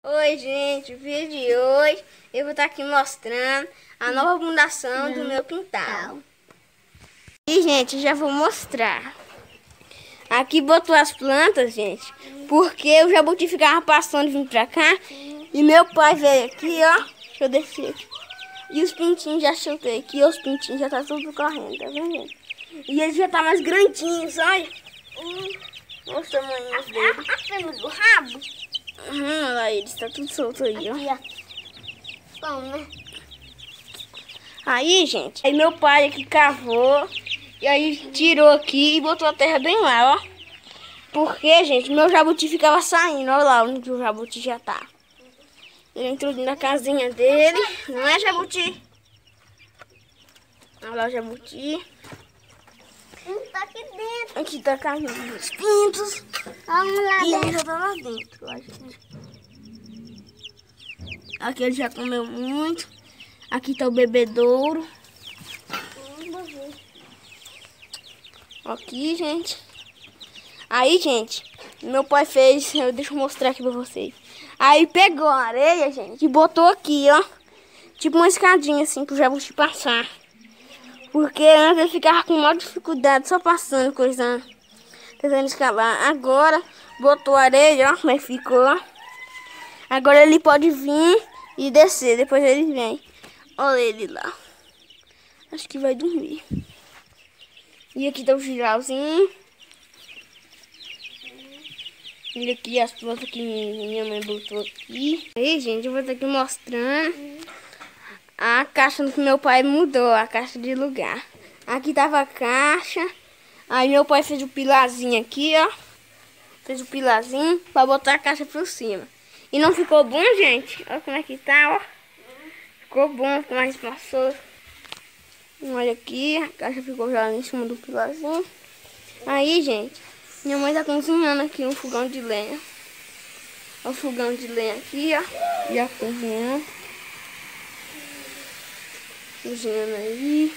Oi, gente, o vídeo de hoje eu vou estar aqui mostrando a nova fundação do meu quintal. E, gente, já vou mostrar. Aqui botou as plantas, gente, porque o jabuti ficava passando vindo pra cá. E meu pai veio aqui, ó. Deixa eu descer aqui. E os pintinhos já soltei aqui, os pintinhos já tá tudo correndo, tá vendo, gente? E eles já tá mais grandinhos, olha. Olha os tamanhos dele. A fêmea do rabo? Olha lá, eles tá tudo solto aí, ó. Bom, né? Aí, gente, aí meu pai aqui cavou. E aí tirou aqui e botou a terra bem lá, ó. Porque, gente, meu jabuti ficava saindo. Olha lá onde o jabuti já tá. Ele entrou na casinha dele. Não é, jabuti? Olha lá o jabuti. Tá aqui dentro. Aqui tá a casinha dos pintos. Vamos lá E ele dentro. já tá lá dentro, ó, gente. Aqui ele já comeu muito. Aqui tá o bebedouro. Aqui, gente. Aí, gente, meu pai fez... Deixa eu mostrar aqui pra vocês. Aí pegou a areia, gente, e botou aqui, ó. Tipo uma escadinha, assim, pro jabuti passar. Porque antes ele ficava com maior dificuldade, só passando, coisa... Tentando escalar. Agora, botou areia, ó, como é que ficou. Agora ele pode vir e descer, depois ele vem. Olha ele lá. Acho que vai dormir. E aqui tá o girauzinho. Olha aqui as plantas que minha mãe botou aqui. Aí, gente, eu vou estar aqui mostrando a caixa que meu pai mudou, a caixa de lugar. Aqui tava a caixa. Aí meu pai fez o pilarzinho aqui, ó. Fez o pilarzinho pra botar a caixa por cima. E não ficou bom, gente? Olha como é que tá, ó. Ficou bom, ficou mais espaçoso. Olha aqui, a caixa ficou já em cima do pilarzinho. Aí, gente, minha mãe tá cozinhando aqui um fogão de lenha. Olha o fogão de lenha aqui, ó. Já cozinhando. Cozinhando aí.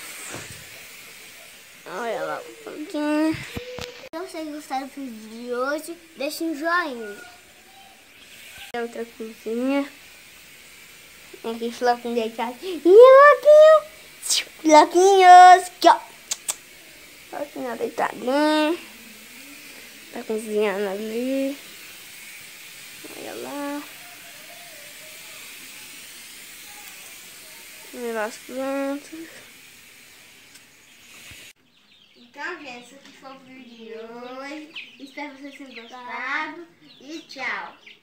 Olha lá o pãozinho. Se vocês gostaram do vídeo de hoje, deixe um joinha. Outra cozinha. Aqui o floquinho deitado. E Floquinho! Floquinhos! Aqui, ó. Floquinho deitadinho. Tá cozinhando ali. Olha lá. Olha lá as plantas. Então, gente, esse aqui foi o vídeo de hoje. Espero que vocês tenham gostado. E tchau.